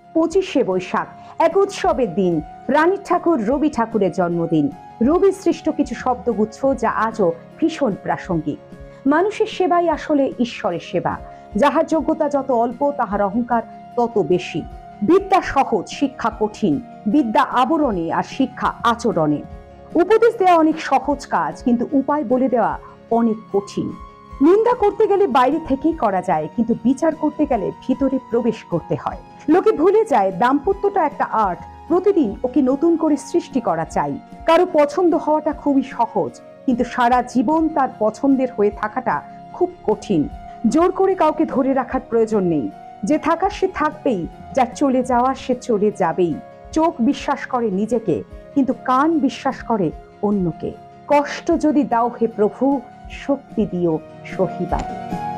25শে বৈশাখ এক উৎসবের দিন, প্রাণীর ঠাকুর রবি ঠাকুরের জন্মদিন। রবি সৃষ্ট কিছু শব্দগুচ্ছ যা আজও ভীষণ প্রাসঙ্গিক। মানুষের সেবাই আসলে ঈশ্বরের সেবা। যাহার যোগ্যতা যত অল্প, তাহার অহংকার তত বেশি। বিদ্যা সহজ, শিক্ষা কঠিন। বিদ্যা আবরণে আর শিক্ষা আচরণে। উপদেশ দেওয়া অনেক সহজ কাজ, কিন্তু উপায় বলে দেওয়া অনেক কঠিন। নিন্দা করতে গেলে বাইরে থেকেই করা যায়, কিন্তু বিচার করতে গেলে ভিতরে প্রবেশ করতে হয়। লোকে ভুলে যায় দাম্পত্যটা একটা আর্ট। প্রতিদিন ওকে নতুন করে সৃষ্টি করা চাই। কারো পছন্দ হওয়াটা খুবই সহজ, কিন্তু সারা জীবন তার পছন্দের হয়ে থাকাটা খুব কঠিন। জোর করে কাউকে ধরে রাখার প্রয়োজন নেই। যে থাকার সে থাকবেই, যার চলে যাওয়ার সে চলে যাবেই। চোখ বিশ্বাস করে নিজেকে, কিন্তু কান বিশ্বাস করে অন্যকে। কষ্ট যদি দাও হে প্রভু, শক্তি দিও সহিবার।